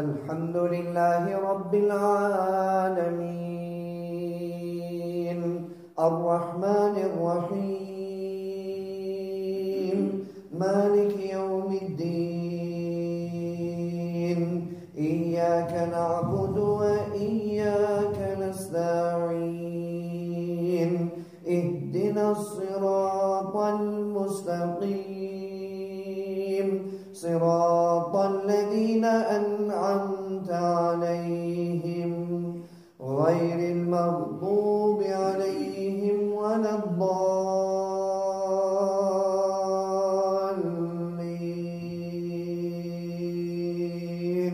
الحمد لله رب العالمين الرحمن الرحيم مالك يوم الدين إياك نعبد وإياك نستعين اهدنا الصراط المستقيم صراط الذين أنعمت عليهم غير المغضوب عليهم ولا الضالين.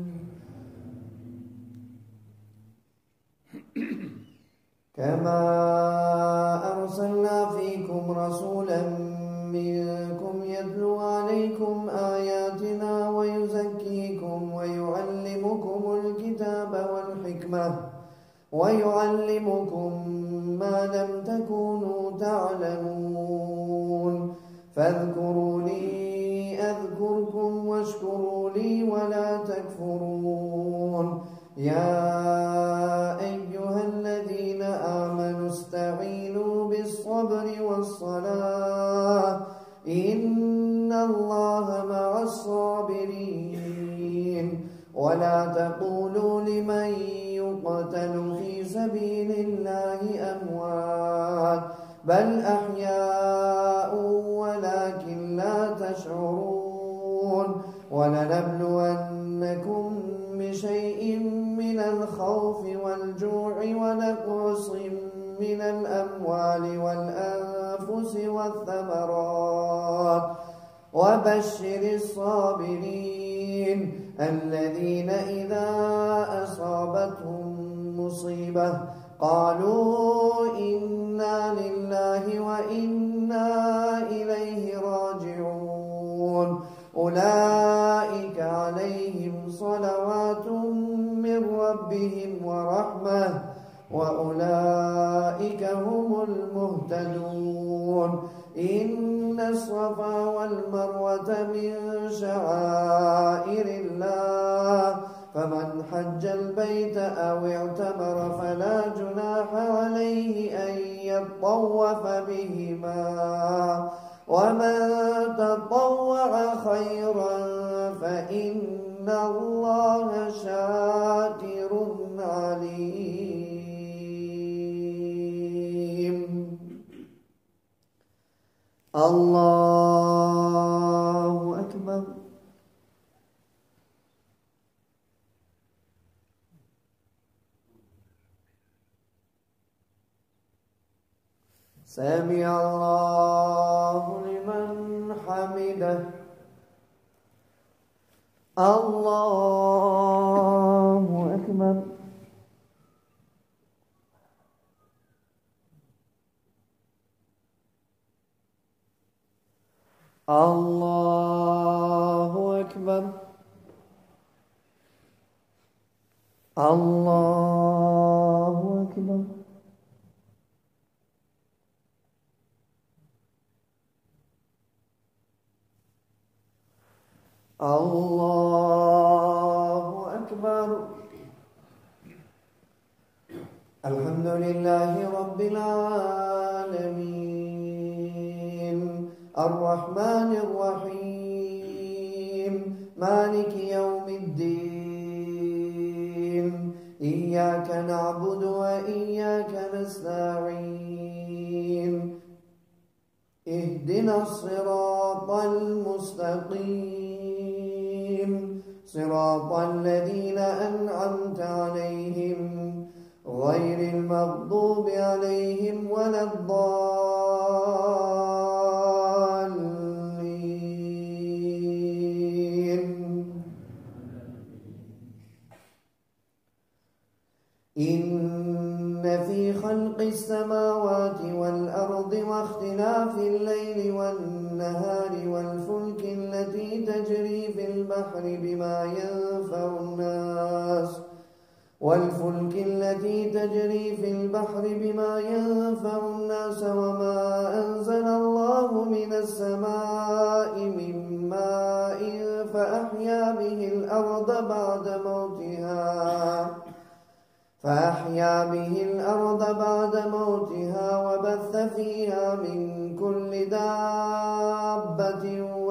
كما أرسلنا فيكم رسولا منكم يتلو عليكم آياتنا ويزكيكم ويعلمكم الكتاب والحكمة ويعلمكم ما لم تكونوا تعلمون فاذكروني أذكركم واشكروا لي ولا تكفرون. يا أيها الذين آمنوا استعينوا بالصبر والصلاة إن الله مع الصابرين. ولا تقولوا لمن يقتل في سبيل الله أموات بل أحياء ولكن لا تشعرون. ولنبلونكم بشيء من الخوف والجوع ونقص من الأموال والأنفس والثمرات وبشر الصابرين الذين إذا أصابتهم مصيبة قالوا إنا لله وإنا إليه راجعون. أولئك عليهم صلوات من ربهم ورحمة وأولئك هم المهتدون. إن الصفا والمروة من شعائر الله فمن حج البيت أو اعتمر فلا جناح عليه أن يطوف بهما ومن تطوع خيرا فإن الله شاكر عليم. الله أكبر. سمع الله لمن حمده. الله أكبر. الله أكبر. الله أكبر. الله أكبر. الحمد لله رب العالمين الرحمن الرحيم مالك يوم الدين إياك نعبد وإياك نستعين اهدنا الصراط المستقيم صراط الذين أنعمت عليهم غير المغضوب عليهم ولا الضالين. إن في خلق السماوات والأرض واختلاف الليل والنهار والفلك التي تجري في البحر بما ينفع الناس وما أنزل الله من السماء من ماء فأحيا فأحيا به الأرض بعد موتها وبث فيها من كل دابة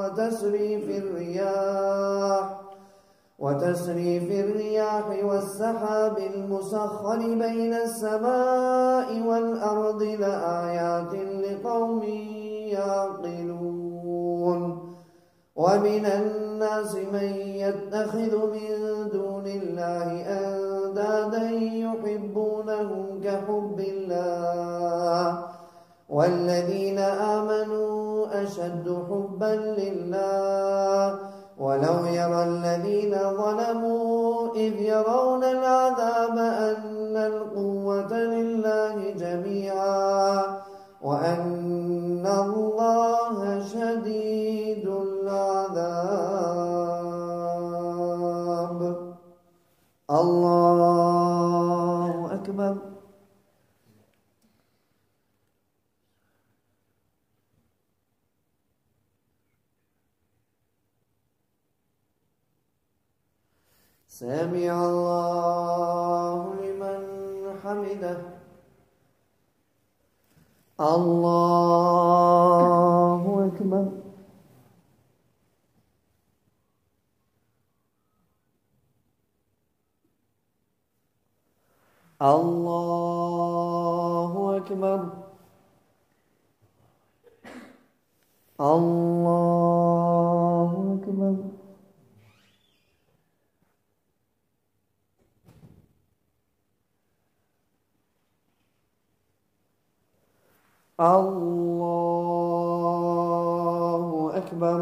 وتصريف الرياح والسحاب المسخر بين السماء والأرض لآيات لقوم يعقلون ومن الناس من يتخذ من دون الله أندادا يحبونهم كحب الله والذين آمنوا أشد حبا لله ولو يرى الذين ظلموا إذ يرون العذاب أن القوة لله جميعا وأن الله شديد العذاب. الله أكبر. سمع الله لمن حمده. الله أكبر. الله أكبر. الله أكبر. الله أكبر.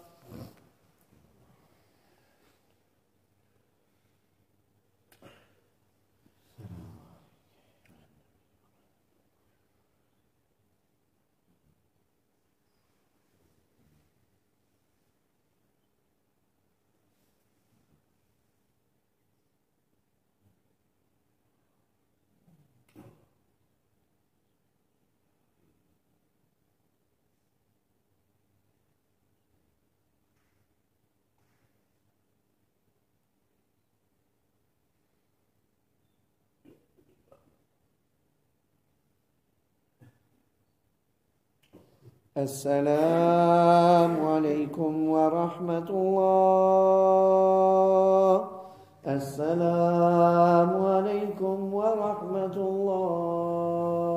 السلام عليكم ورحمة الله. السلام عليكم ورحمة الله.